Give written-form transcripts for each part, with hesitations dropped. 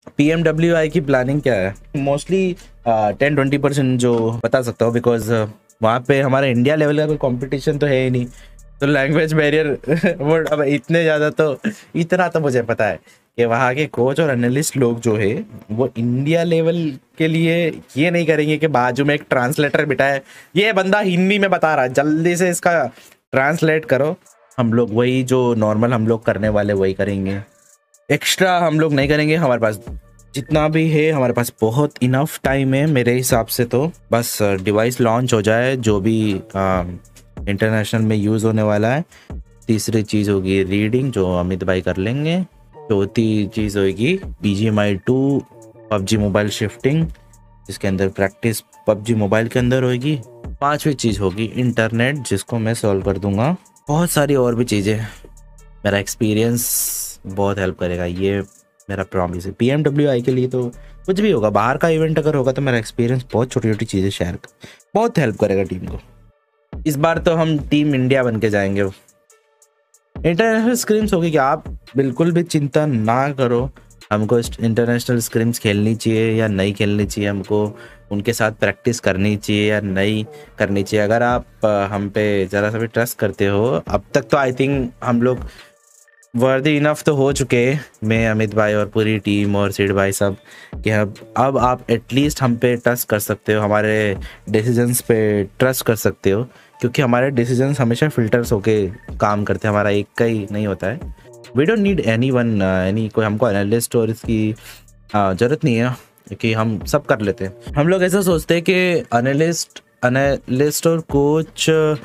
PMWI की planning क्या है? मोस्टली 10-20% जो बता सकता हूँ, बिकॉज वहाँ पे हमारा इंडिया लेवल का कोई कंपटीशन तो है ही नहीं, तो लैंग्वेज बैरियर वो अब इतना तो मुझे पता है कि वहाँ के कोच और एनालिस्ट लोग जो है वो इंडिया लेवल के लिए ये नहीं करेंगे कि बाजू में एक ट्रांसलेटर बिठाए, ये बंदा हिंदी में बता रहा है जल्दी से इसका ट्रांसलेट करो। हम लोग वही जो नॉर्मल हम लोग करने वाले वही करेंगे, एक्स्ट्रा हम लोग नहीं करेंगे। हमारे पास जितना भी है हमारे पास बहुत इनफ टाइम है मेरे हिसाब से। तो बस डिवाइस लॉन्च हो जाए जो भी इंटरनेशनल में यूज़ होने वाला है। तीसरी चीज़ होगी रीडिंग जो अमित भाई कर लेंगे। चौथी चीज़ होगी BGMI 2 PUBG मोबाइल शिफ्टिंग, जिसके अंदर प्रैक्टिस PUBG मोबाइल के अंदर होगी। पांचवी चीज़ होगी इंटरनेट, जिसको मैं सॉल्व कर दूंगा। बहुत सारी और भी चीज़ें, मेरा एक्सपीरियंस बहुत हेल्प करेगा, ये मेरा प्रॉमिस है। PMWI के लिए तो कुछ भी होगा, बाहर का इवेंट अगर होगा तो मेरा एक्सपीरियंस बहुत छोटी छोटी चीज़ें शेयर बहुत हेल्प करेगा टीम को। इस बार तो हम टीम इंडिया बन के जाएंगे। इंटरनेशनल स्क्रीम्स होगी कि आप बिल्कुल भी चिंता ना करो, हमको इंटरनेशनल स्क्रीम्स खेलनी चाहिए या नहीं खेलनी चाहिए, हमको उनके साथ प्रैक्टिस करनी चाहिए या नहीं करनी चाहिए। अगर आप हम पे ज़रा सा भी ट्रस्ट करते हो, अब तक तो आई थिंक हम लोग वर्दी इनफ तो हो चुके हैं, मैं अमित भाई और पूरी टीम और सीड भाई सब, कि अब आप एटलीस्ट हम पे ट्रस्ट कर सकते हो, हमारे डिसीजंस पे ट्रस्ट कर सकते हो, क्योंकि हमारे डिसीजंस हमेशा फिल्टर्स होके काम करते हैं, हमारा एक का ही नहीं होता है। वी डोंट नीड एनी कोई हमको एनालिस्ट और इसकी ज़रूरत नहीं है, क्योंकि हम सब कर लेते हैं। हम लोग ऐसा सोचते हैं कि एनालिस्ट और कोच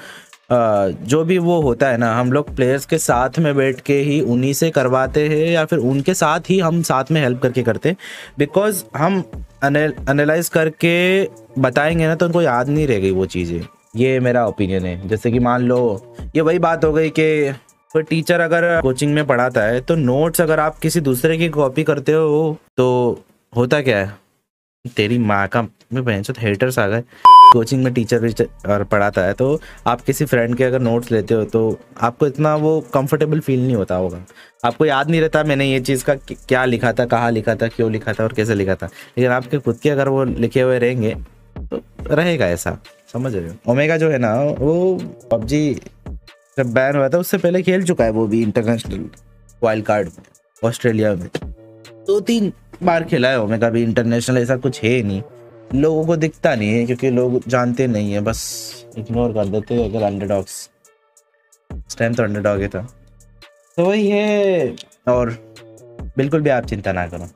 जो भी वो होता है ना, हम लोग प्लेयर्स के साथ में बैठ के ही उन्हीं से करवाते हैं या फिर उनके साथ ही हम साथ में हेल्प करके करते हैं, बिकॉज हम एनालाइज करके बताएंगे ना तो उनको याद नहीं रहेगी वो चीज़ें। ये मेरा ओपिनियन है। जैसे कि मान लो ये वही बात हो गई कि कोई टीचर अगर कोचिंग में पढ़ाता है तो नोट्स अगर आप किसी दूसरे की कॉपी करते हो तो होता क्या है, तेरी माँ का मैं बहन चोद हेटर्स आ गए। कोचिंग में टीचर और पढ़ाता है तो आप किसी फ्रेंड के अगर नोट्स लेते हो तो आपको इतना वो कंफर्टेबल फील नहीं होता होगा, आपको याद नहीं रहता मैंने ये चीज़ का क्या लिखा था, कहाँ लिखा था, क्यों लिखा था और कैसे लिखा था। लेकिन आपके खुद के अगर वो लिखे हुए रहेंगे तो रहेगा ऐसा, समझ रहे हो। ओमेगा जो है ना वो PUBG जब बैन हुआ था उससे पहले खेल चुका है, वो भी इंटरनेशनल वाइल्ड कार्ड में ऑस्ट्रेलिया में 2-3 बार खेला है ओमेगा भी। इंटरनेशनल ऐसा कुछ है नहीं, लोगों को दिखता नहीं है क्योंकि लोग जानते नहीं है, बस इग्नोर कर देते हैं। अगर अंडरडॉग्स इस टाइम तो अंडरडॉग ही था, तो वही है। और बिल्कुल भी आप चिंता ना करो,